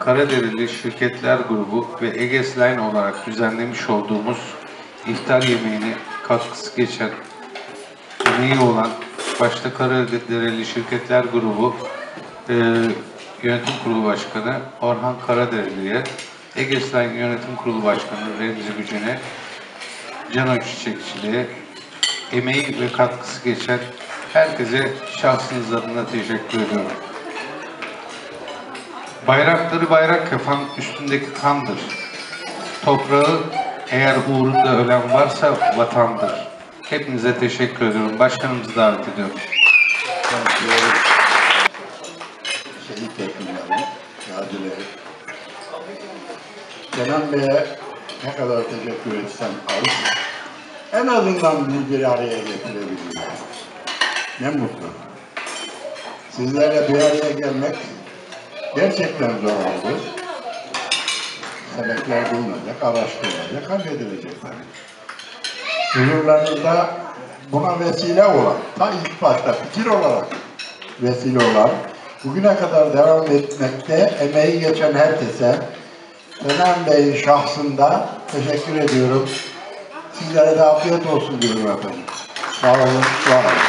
Karaderili Şirketler Grubu ve Eges Line olarak düzenlemiş olduğumuz iftar yemeğini katkısı geçen, emeği olan başta Karaderili Şirketler Grubu Yönetim Kurulu Başkanı Orhan Karaderili'ye, Eges Line Yönetim Kurulu Başkanı Remzi Gücen'e, Cano Çiçekçiliğe, emeği ve katkısı geçen herkese şahsınız adına teşekkür ediyorum. Bayrakları bayrak yapan üstündeki kandır. Toprağı eğer uğrunda ölen varsa vatandır. Hepinize teşekkür ediyorum. Başkanımızı davet ediyorum. Şehit yakınları, gazileri. Kenan Bey'e ne kadar teşekkür etsem az. En azından bizi bir araya getirebildim. Ne mutlu. Sizlerle bir araya gelmek gerçekten zor oldu. Sebepler bulunacak, araştırılacak, halledilecek tabii. Huzurlarınızda buna vesile olan, ta ilk başta fikir olarak vesile olan, bugüne kadar devam etmekte emeği geçen herkese, Kenan Bey'in şahsında teşekkür ediyorum. Sizlere de afiyet olsun diyorum efendim. Sağ olun, var olun.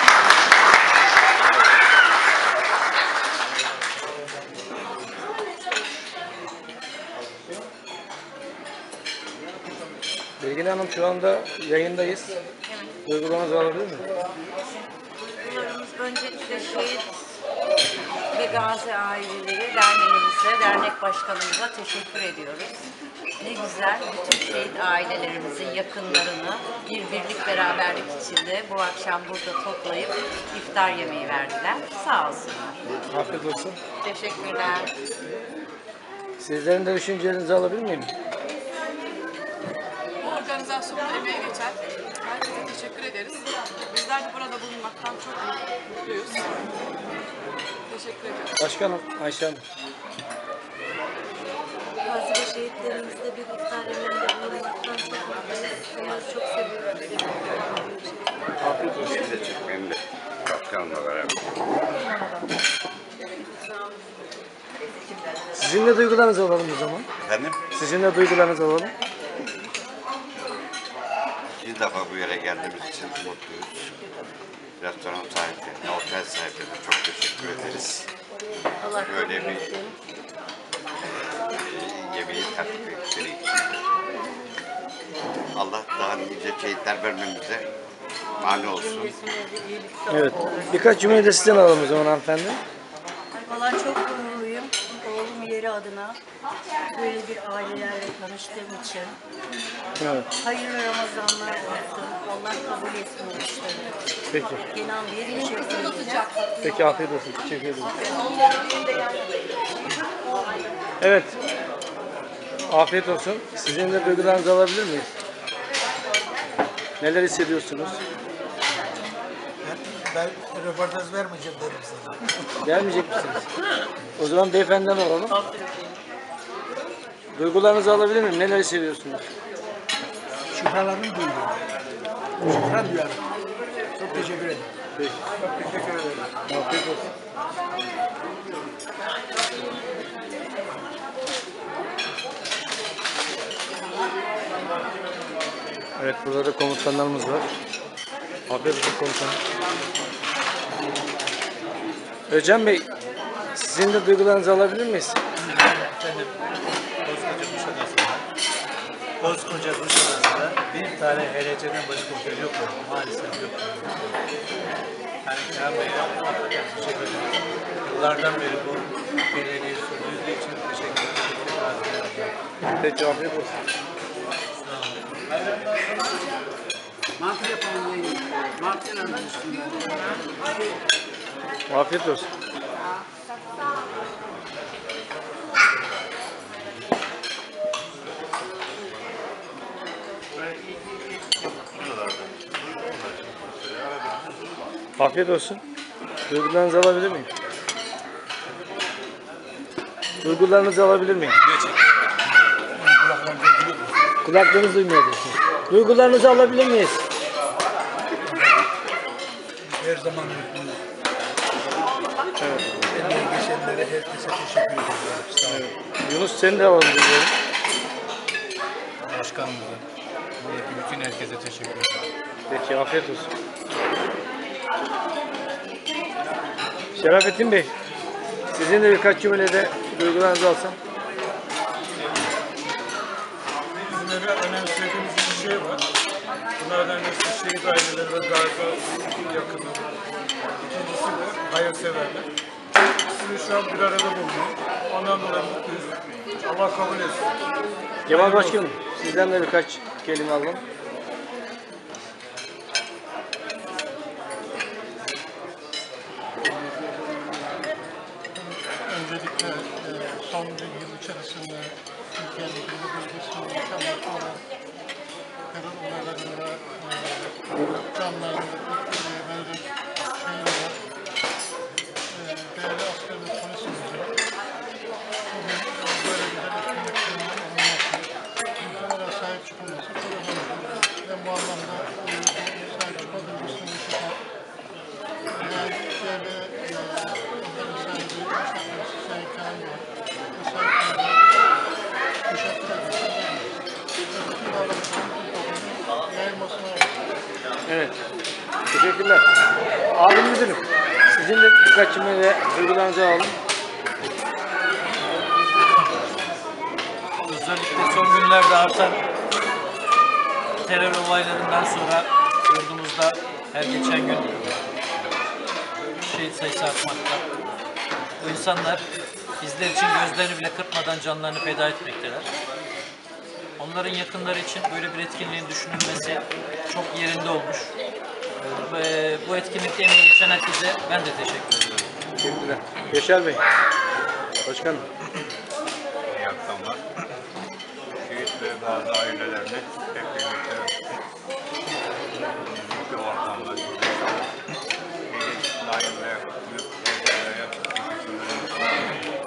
Bilgin Hanım, şu anda yayındayız. Evet. Duygularınızı alabilir mi? Duygularımız öncelikle şehit ve gazi aileleri derneğimize, dernek başkanımıza teşekkür ediyoruz. Ne güzel bütün şehit ailelerimizin yakınlarını bir birlik beraberlik içinde bu akşam burada toplayıp iftar yemeği verdiler. Sağ olsunlar. Afiyet olsun. Teşekkürler. Sizlerin de düşüncelerinizi alabilir miyim? Bu organizasyonda emeği geçen herkese teşekkür ederiz. Bizler de burada bulunmaktan çok mutluyuz. Teşekkür ediyoruz. Başkanım, Ayşe Hanım. Gazi ve şehitlerimizle bir iftar yemeğinde bulunmaktan çok mutluyuz. Onları çok seviyoruz. Afiyet olsun. Beni de çek, beni de. Başkanımla beraber. Sizin de duygularınızı alalım o zaman. Efendim? Sizin de duygularınızı alalım. İkinci defa bu yere geldiğimiz için mutluyuz. Restoran sahiplerine, otel sahiplerine çok teşekkür ederiz. Allah Böyle kabul bir etsin. yemeği tertip ettikleri için. Allah daha nice şehitler vermemize mani olsun. Evet. Birkaç cümle de sizden alalım o zaman hanımefendi. Valla çok gururluyum. Oğlum yeri adına böyle bir ailelerle tanıştığım için. Evet. Hayırlı Ramazanlar olsun. Allah kabul etsin o işleri. Peki. Kenan Bey'e teşekkür ederim. Peki, afiyet olsun. Teşekkür ederim. Evet. Afiyet olsun. Sizin de duygularınızı alabilir miyiz? Neler hissediyorsunuz? Ben röportaj vermeyeceğim dedim sana. Gelmeyecek misiniz? O zaman beyefendiden alalım. Duygularınızı alabilir miyim? Neler hissediyorsunuz? Şüphelerini duydum. Şüphe duyarım. Çok teşekkür ederim. Peki. Çok teşekkür ederim. Afiyet olsun. Evet, burada da komutanlarımız var. Afiyet olsun komutanım. Özcan Bey, sizin de duygularınızı alabilir miyiz? Efendim, koskoca Kuşadası'nda bir tane HLC'den başka otel yok mu? Maalesef yok. Yani Kenan Bey'e hakikaten teşekkür ederim. Yıllardan beri bu geleneği sürdürdüğü için teşekkür ederim. Peki, afiyet olsun. Mantı yapalım yayın. Mantı yanında üstünde. Afiyet olsun. Afiyet olsun. Duygularınızı alabilir miyim? Duygularınızı alabilir miyim? Kulaklarınız duymuyor diyorsunuz. Duygularınızı alabilir miyiz? Her zaman mutluyum. Emeği geçenlere herkese teşekkür ediyorum. Sağ olun. Yunus sen de alalım diyorum. Başkanımıza, buradaki bütün herkese teşekkür ederim. Peki afiyet olsun. Şerafettin Bey, sizin de birkaç cümlede duygularınızı alsam. Bizim eve önemsediğimiz bir şey var. Bunlardan birisi şehit aileleri ve gazi yakını. İkincisi de hayırseverler. İkisini şu an bir arada bulunuyor. Ondan dolayı mutluyuz. Allah kabul etsin. Cemal Başkanım, sizden de birkaç kelime alalım. Öncelikle son bir yıl içerisinde Türkiye'nin bir bölgesinde yaşamakta olan terör olaylarında canlarını vererek şehir olan değerli asker ve polisimize bugün böyle güzel etkinliklerin olması, ülkelere sahip çıkılması çok önemli. Ve bu anlamda sahip çıkma duygusunu yaşatan değerli Evet, teşekkürler. Abim müdürüm, sizin de birkaç cümleyle duygularınızı alalım. Özellikle son günlerde artan terör olaylarından sonra yurdumuzda her geçen gün şehit sayısı artmakta. Bu insanlar bizler için gözlerini bile kırpmadan canlarını feda etmekteler. Onların yakınları için böyle bir etkinliğin düşünülmesi çok yerinde olmuş. Ve bu etkinlikte emeği geçen herkese ben de teşekkür ediyorum. Teşekkürler. Yaşar Bey, Başkanım. İyi akşamlar. Şehit ve bazı ailelerine hep birlikte bir ortamda İsrail ve büyük ülkelere teşekkürlerimi sunuyorum.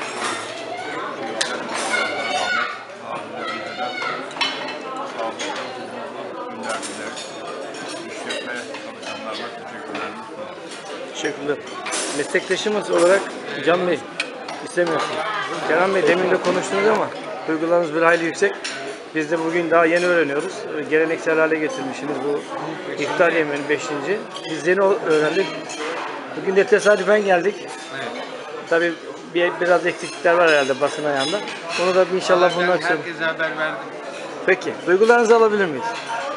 Abilerimize de sağlıklı, huzurlu günler dileriz. İşletme çalışanlarına teşekkürlerimi sunuyorum. Teşekkürler. Meslektaşımız olarak Can Bey, istemiyorsunuz. Kenan Bey demin de konuştunuz ama duygularınız bir hayli yüksek. Biz de bugün daha yeni öğreniyoruz. Geleneksel hale getirmişsiniz bu iftar yemeğinin 5. Biz yeni öğrendik. Bugün de tesadüfen geldik. Evet. Tabii biraz eksiklikler var herhalde basın ayağında. Onu da inşallah bulmak istiyorum. Herkese haber verdim. Peki, duygularınızı alabilir miyiz?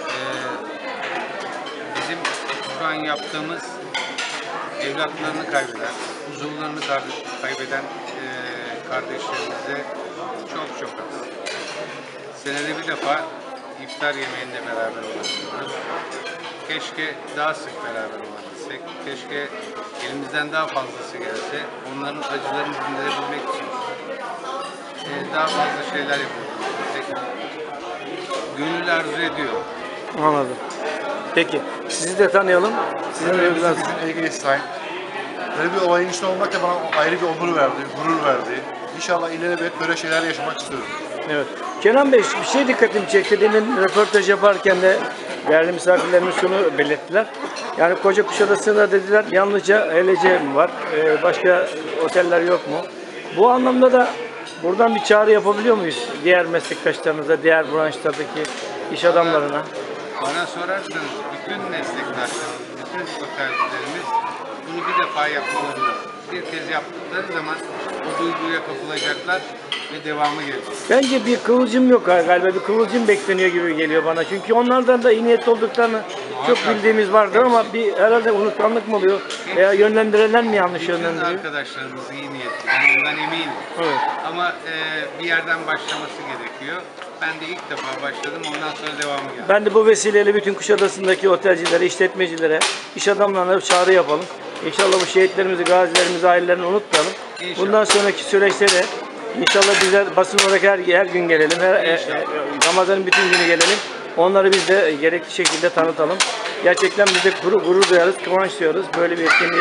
Bizim şu an yaptığımız evlatlarını kaybeden, huzurlarını kaybeden kardeşlerimize çok çok az. Senede bir defa iftar yemeğinde beraber olabiliyoruz. Keşke daha sık beraber olabilsek. Keşke elimizden daha fazlası gelse. Onların acılarını dindirebilmek için daha fazla şeyler yapabilsek. Gönül arzu ediyor. Anladım. Peki, sizi de tanıyalım. Sizin de duygularınızı. Ege İsrail. Böyle bir olayın içinde olmak da bana ayrı bir onur verdi, gurur verdi. İnşallah ileride böyle şeyler yaşamak istiyorum. Evet. Kenan Bey, bir şey dikkatimi çekti. Demin röportaj yaparken de değerli misafirlerimiz şunu belirttiler. Yani Kuşadası'nda dediler yalnızca HLC mi var? Başka oteller yok mu? Bu anlamda da buradan bir çağrı yapabiliyor muyuz? Diğer meslektaşlarımıza, diğer branşlardaki iş adamlarına? Bana sorarsanız bütün meslektaşlarımız, bütün otelcilerimiz bunu bir defa yapmaları lazım. Bir kez yaptıkları zaman o duyguya kapılacaklar ve devamı gelecek. Bence bir kıvılcım yok galiba. Bir kıvılcım bekleniyor gibi geliyor bana. Çünkü onlardan da iyi niyetli olduklarını çok bildiğimiz vardır ama bir herhalde unutkanlık mı oluyor? Veya yönlendirenler mi yanlış bütün yönlendiriyor? arkadaşlarımız iyi niyetli. Ben ondan eminim. Evet. Ama bir yerden başlaması gerekiyor. Ben de ilk defa başladım. Ondan sonra devamı geldi. Ben de bu vesileyle bütün Kuşadası'ndaki otelcilere, işletmecilere, iş adamlarına bir çağrı yapalım. İnşallah bu şehitlerimizi, gazilerimizi, ailelerini unutmayalım. İnşallah. Bundan sonraki süreçte de inşallah bizler basın olarak her gün gelelim. Ramazan'ın bütün günü gelelim. Onları biz de gerekli şekilde tanıtalım. Gerçekten biz de gurur duyarız, kıvanç duyarız. Böyle bir etkinliği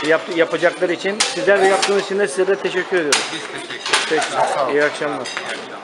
yapacakları için. Sizler de yaptığınız için de size de teşekkür ediyoruz. Biz teşekkür ederiz. Peki, iyi akşamlar.